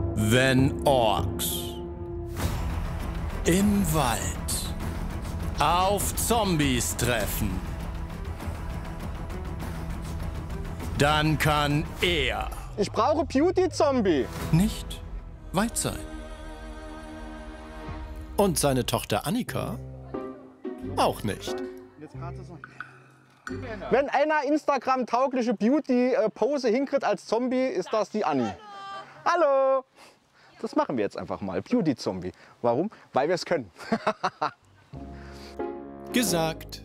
Wenn Orks im Wald auf Zombies treffen, dann kann er Ich brauche Beauty-Zombie. nicht weit sein. Und seine Tochter Annika auch nicht. Wenn einer Instagram-taugliche Beauty-Pose hinkriegt als Zombie, ist das die Anni. Hallo! Das machen wir jetzt einfach mal. Beauty-Zombie. Warum? Weil wir es können. Gesagt,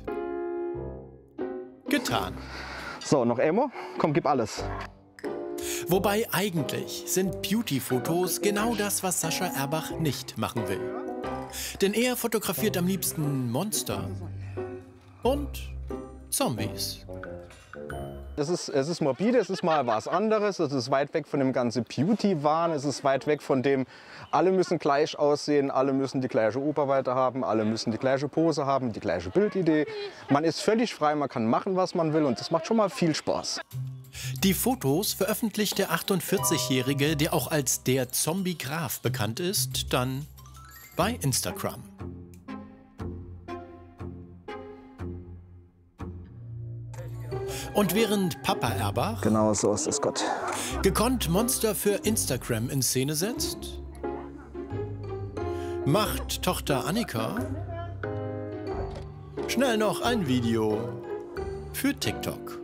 getan. So, noch Emo? Komm, gib alles. Wobei eigentlich sind Beauty-Fotos genau das, was Sascha Erbach nicht machen will. Denn er fotografiert am liebsten Monster und Zombies. Es ist morbide, es ist mal was anderes, es ist weit weg von dem ganzen Beauty-Wahn, es ist weit weg von dem, alle müssen gleich aussehen, alle müssen die gleiche Oberweite haben, alle müssen die gleiche Pose haben, die gleiche Bildidee. Man ist völlig frei, man kann machen, was man will und das macht schon mal viel Spaß. Die Fotos veröffentlicht der 48-Jährige, der auch als der Zombie-Graf bekannt ist, dann bei Instagram. Und während Papa Erbach Genau so ist es, Gott. gekonnt Monster für Instagram in Szene setzt, macht Tochter Annika schnell noch ein Video für TikTok.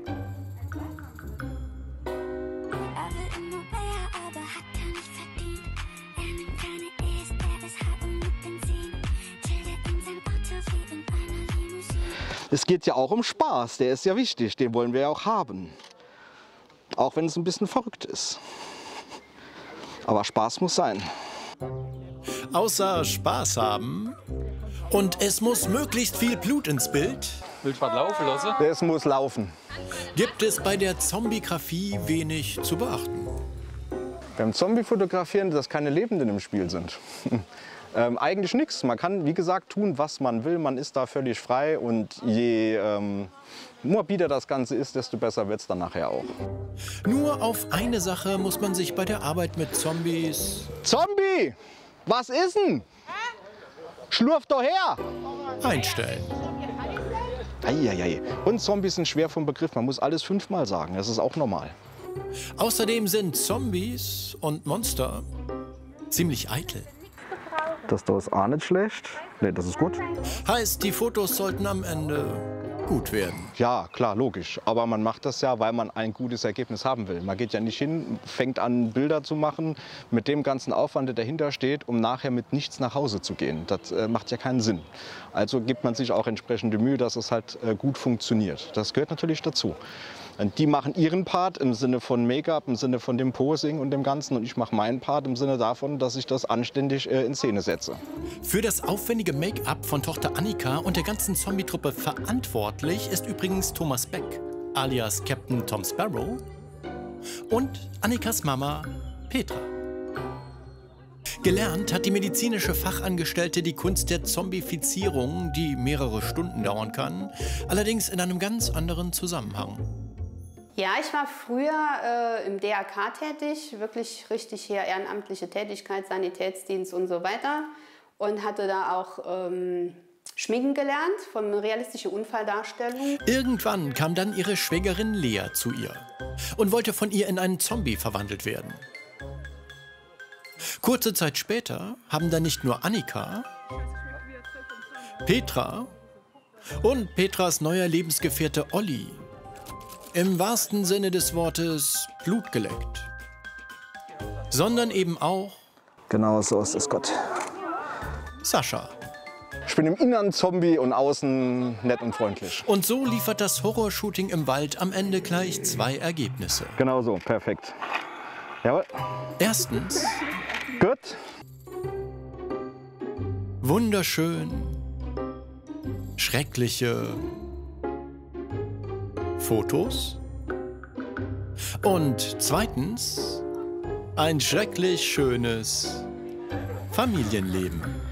Es geht ja auch um Spaß, der ist ja wichtig, den wollen wir ja auch haben. Auch wenn es ein bisschen verrückt ist. Aber Spaß muss sein. Außer Spaß haben und es muss möglichst viel Blut ins Bild, Willst du was laufen lassen? Es muss laufen. gibt es bei der Zombie-Graphie wenig zu beachten. Beim Zombie-Fotografieren, dass keine Lebenden im Spiel sind. Eigentlich nichts. Man kann, wie gesagt, tun, was man will. Man ist da völlig frei. Und je morbider das Ganze ist, desto besser wird es dann nachher auch. Nur auf eine Sache muss man sich bei der Arbeit mit Zombies Zombie! Was ist denn? Schlurf doch her! einstellen. Eieiei. Und Zombies sind schwer vom Begriff. Man muss alles 5-mal sagen. Das ist auch normal. Außerdem sind Zombies und Monster ziemlich eitel. Das da ist auch nicht schlecht. Nee, das ist gut. Heißt, die Fotos sollten am Ende gut werden. Ja, klar, logisch. Aber man macht das ja, weil man ein gutes Ergebnis haben will. Man geht ja nicht hin, fängt an, Bilder zu machen mit dem ganzen Aufwand, der dahinter steht, um nachher mit nichts nach Hause zu gehen. Das macht ja keinen Sinn. Also gibt man sich auch entsprechende Mühe, dass es halt gut funktioniert. Das gehört natürlich dazu. Und die machen ihren Part im Sinne von Make-up, im Sinne von dem Posing und dem Ganzen. Und ich mache meinen Part im Sinne davon, dass ich das anständig in Szene setze. Für das aufwendige Make-up von Tochter Annika und der ganzen Zombie-Truppe verantwortlich ist übrigens Thomas Beck, alias Captain Tom Sparrow, und Annikas Mama Petra. Gelernt hat die medizinische Fachangestellte die Kunst der Zombifizierung, die mehrere Stunden dauern kann, allerdings in einem ganz anderen Zusammenhang. Ja, ich war früher im DRK tätig, wirklich richtig hier ehrenamtliche Tätigkeit, Sanitätsdienst und so weiter. Und hatte da auch Schminken gelernt, von realistischer Unfalldarstellung. Irgendwann kam dann ihre Schwägerin Lea zu ihr und wollte von ihr in einen Zombie verwandelt werden. Kurze Zeit später haben dann nicht nur Annika, Petra und Petras neuer Lebensgefährte Olli im wahrsten Sinne des Wortes Blut geleckt, sondern eben auch Genau so ist es, Gott. Sascha. Ich bin im Innern Zombie und außen nett und freundlich. Und so liefert das Horrorshooting im Wald am Ende gleich 2 Ergebnisse. Genau so, perfekt. Jawohl. Erstens, Gut. wunderschön, schreckliche Fotos. Und zweitens, ein schrecklich schönes Familienleben.